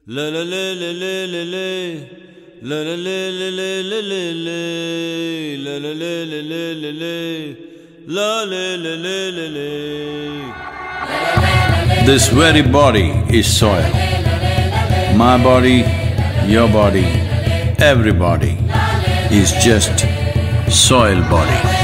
La la la la la la la. La la la la la la la la. La la la la la la la. La la la la la la. This very body is soil. My body, your body, everybody is just soil body.